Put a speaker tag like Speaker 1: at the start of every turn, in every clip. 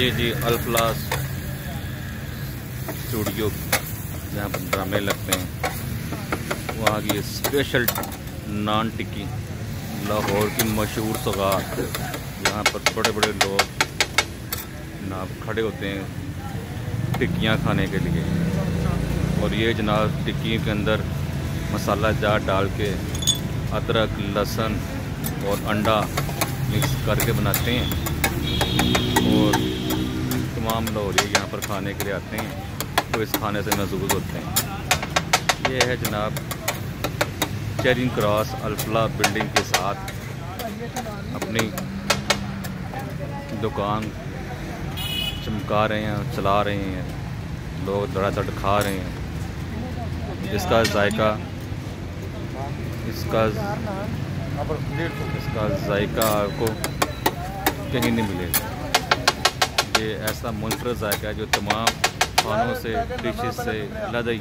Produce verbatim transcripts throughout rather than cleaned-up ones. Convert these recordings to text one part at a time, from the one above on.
Speaker 1: ये जी अल्फलास स्टूडियो जहाँ पर ड्रामे लगते हैं, वहाँ की स्पेशल नान टिक्की, लाहौर की मशहूर सौगात। यहाँ पर बड़े बड़े लोग जनाब खड़े होते हैं टिक्कियाँ खाने के लिए। और ये जनाब टिक्की के अंदर मसाला जार डाल के अदरक, लहसुन और अंडा मिक्स करके बनाते हैं। और तमाम लोग ये यहाँ पर खाने के लिए आते हैं तो इस खाने से महसूस होते हैं। ये है जनाब चेरिंग क्रॉस अल्फला बिल्डिंग के साथ अपनी दुकान चमका रहे हैं, चला रहे हैं, लोग धड़ाधड़ खा रहे हैं। इसका जायका इसका इसका जायका आपको कहीं नहीं मिलेगा। ये ऐसा मुनफरद जायका है जो तमाम खानों से, डिशेस से अलग ही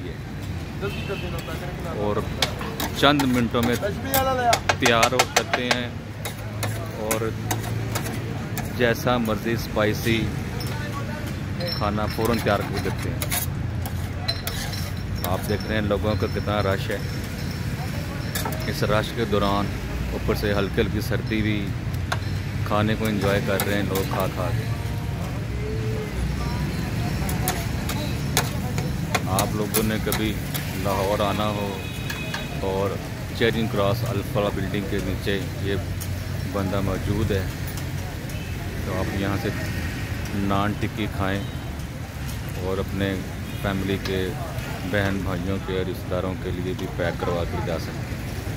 Speaker 1: है और चंद मिनटों में तैयार हो सकते हैं। और जैसा मर्जी स्पाइसी खाना फ़ौरन तैयार कर देते हैं। आप देख रहे हैं लोगों का कितना रश है। इस रश के दौरान ऊपर से हल्की हल्की सर्दी भी, खाने को एंजॉय कर रहे हैं लोग खा खा के। आप लोगों ने कभी लाहौर आना हो और चेरिंग क्रॉस अल्फला बिल्डिंग के नीचे ये बंदा मौजूद है तो आप यहाँ से नान टिक्की खाएं और अपने फैमिली के बहन भाइयों के, रिश्तेदारों के लिए भी पैक करवा कर जा सकते हैं।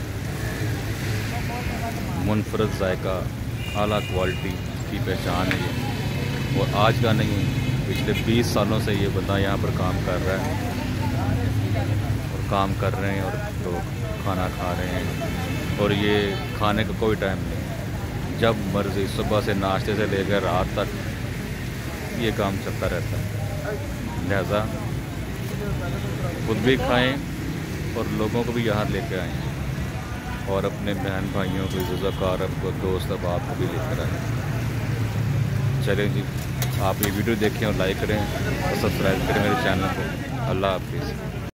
Speaker 1: मुनफरद जायका, आला क्वालिटी की पहचान है ये। और आज का नहीं, पिछले बीस सालों से ये बंदा यहाँ पर काम कर रहा है और काम कर रहे हैं और लोग खाना खा रहे हैं। और ये खाने का कोई टाइम नहीं, जब मर्ज़ी सुबह से नाश्ते से लेकर रात तक ये काम चलता रहता है। लिहाजा खुद भी खाएं और लोगों को भी यहाँ लेकर आएँ और अपने बहन भाइयों को, ज़ुज़ाकार को, दोस्त अहबाब को भी लेकर आएँ। चलें जी, आप ये वीडियो देखें और लाइक करें और सब्सक्राइब करें मेरे चैनल को। अल्लाह हाफिज़।